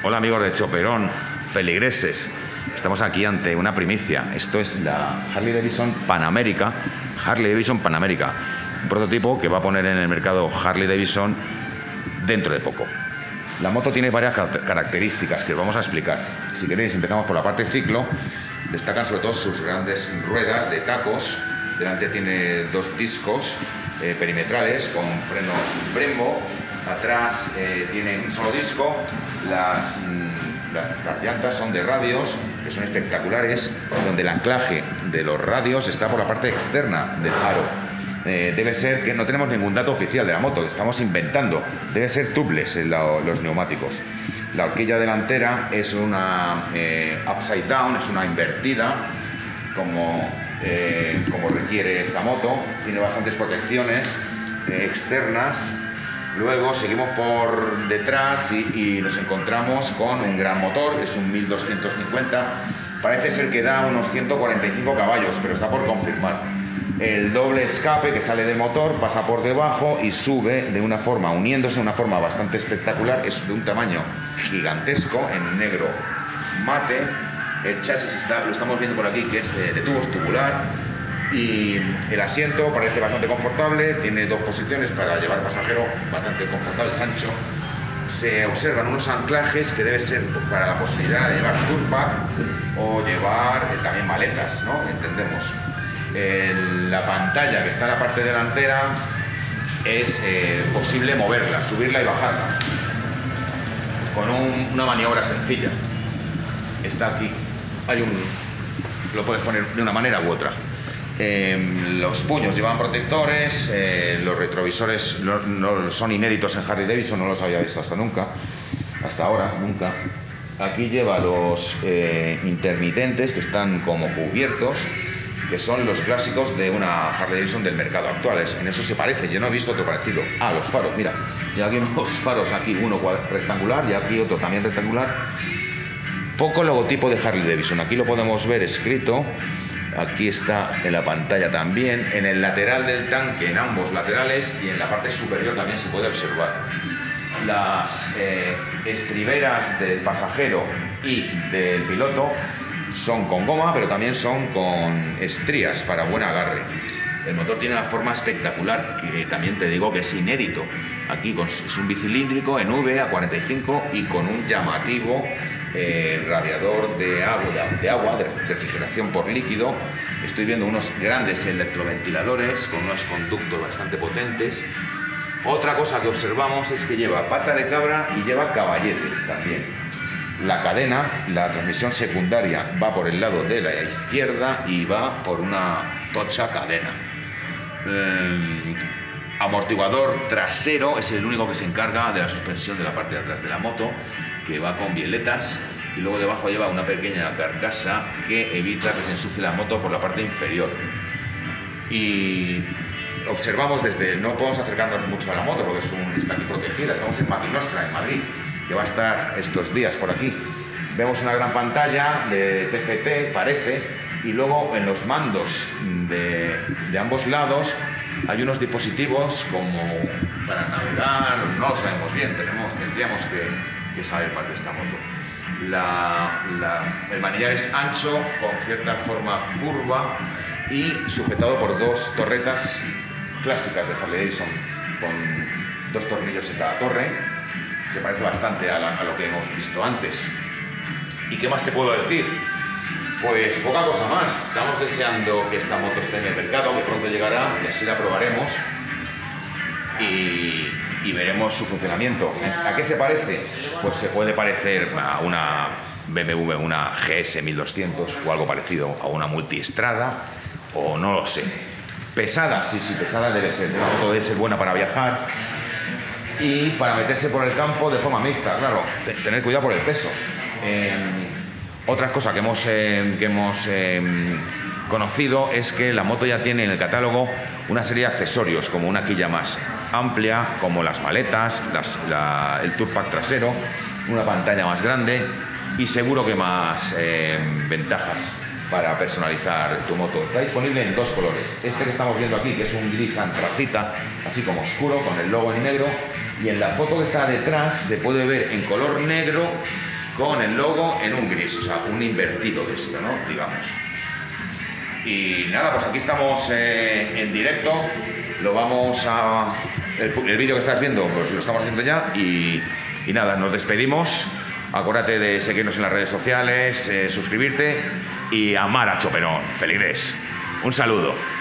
Hola amigos de Choperón, feligreses. Estamos aquí ante una primicia. Esto es la Harley Davidson Pan America. Harley Davidson Pan America. Un prototipo que va a poner en el mercado Harley Davidson dentro de poco. La moto tiene varias características que os vamos a explicar. Si queréis, empezamos por la parte ciclo. Destacan sobre todo sus grandes ruedas de tacos. Delante tiene dos discos perimetrales con frenos Brembo. Atrás tiene un solo disco. Las llantas son de radios, que son espectaculares, donde el anclaje de los radios está por la parte externa del aro. Debe ser que no tenemos ningún dato oficial de la moto, estamos inventando. Debe ser tubeless los neumáticos. La horquilla delantera es una upside down, es una invertida, como requiere esta moto. Tiene bastantes protecciones externas. Luego seguimos por detrás y nos encontramos con un gran motor, es un 1250, parece ser que da unos 145 caballos, pero está por confirmar. El doble escape que sale del motor pasa por debajo y sube de una forma, uniéndose de una forma bastante espectacular, es de un tamaño gigantesco, en negro mate. El chasis lo estamos viendo por aquí, que es de tubos tubular. Y el asiento parece bastante confortable, tiene dos posiciones para llevar pasajero, bastante confortable, es ancho. Se observan unos anclajes que debe ser para la posibilidad de llevar tour pack o llevar también maletas, ¿no? Entendemos. La pantalla que está en la parte delantera es posible moverla, subirla y bajarla con una maniobra sencilla. Está aquí, lo puedes poner de una manera u otra. Los puños llevan protectores, los retrovisores no son inéditos en Harley Davidson, no los había visto hasta ahora, nunca. Aquí lleva los intermitentes que están como cubiertos, que son los clásicos de una Harley Davidson del mercado actual. En eso se parece, yo no he visto otro parecido. Los faros, mira, ya aquí unos faros, aquí uno rectangular y aquí otro también rectangular. Poco logotipo de Harley Davidson, aquí lo podemos ver escrito. Aquí está en la pantalla también, en el lateral del tanque, en ambos laterales, y en la parte superior también se puede observar. Las estriberas del pasajero y del piloto son con goma, pero también son con estrías para buen agarre. El motor tiene una forma espectacular, que también te digo que es inédito. Aquí es un bicilíndrico en V a 45 y con un llamativo radiador de agua, de refrigeración por líquido. Estoy viendo unos grandes electroventiladores con unos conductos bastante potentes. Otra cosa que observamos es que lleva pata de cabra y lleva caballete también. La cadena, la transmisión secundaria va por el lado de la izquierda y va por una tocha cadena. Amortiguador trasero es el único que se encarga de la suspensión de la parte de atrás de la moto, que va con bieletas, y luego debajo lleva una pequeña carcasa que evita que se ensucie la moto por la parte inferior. Y observamos no podemos acercarnos mucho a la moto porque está aquí protegida. Estamos en Maquinostra, en Madrid, que va a estar estos días por aquí. Vemos una gran pantalla de TFT, parece, y luego en los mandos de ambos lados hay unos dispositivos como para navegar, no lo sabemos bien, tendríamos que saber parte de esta moto. El manillar es ancho, con cierta forma curva y sujetado por dos torretas clásicas de Harley Davidson, con dos tornillos en cada torre. Se parece bastante a lo que hemos visto antes. ¿Y qué más te puedo decir? Pues poca cosa más. Estamos deseando que esta moto esté en el mercado, que pronto llegará, y así la probaremos y veremos su funcionamiento. ¿A qué se parece? Pues se puede parecer a una BMW, una GS 1200 o algo parecido, a una multiestrada, o no lo sé. Pesada, sí, pesada debe ser. Una moto debe ser buena para viajar y para meterse por el campo de forma mixta, claro. Tener cuidado por el peso. Otra cosa que hemos conocido es que la moto ya tiene en el catálogo una serie de accesorios, como una quilla más amplia, como las maletas, el tour pack trasero, una pantalla más grande y seguro que más ventajas para personalizar tu moto. Está disponible en dos colores. Este que estamos viendo aquí, que es un gris antracita, así como oscuro, con el logo en negro, y en la foto que está detrás se puede ver en color negro con el logo en un gris, o sea, un invertido de esto, ¿no? Digamos. Y nada, pues aquí estamos en directo, lo vamos a... El vídeo que estás viendo, pues lo estamos haciendo ya y nada, nos despedimos. Acuérdate de seguirnos en las redes sociales, suscribirte y amar a Choperón, feligrés. Un saludo.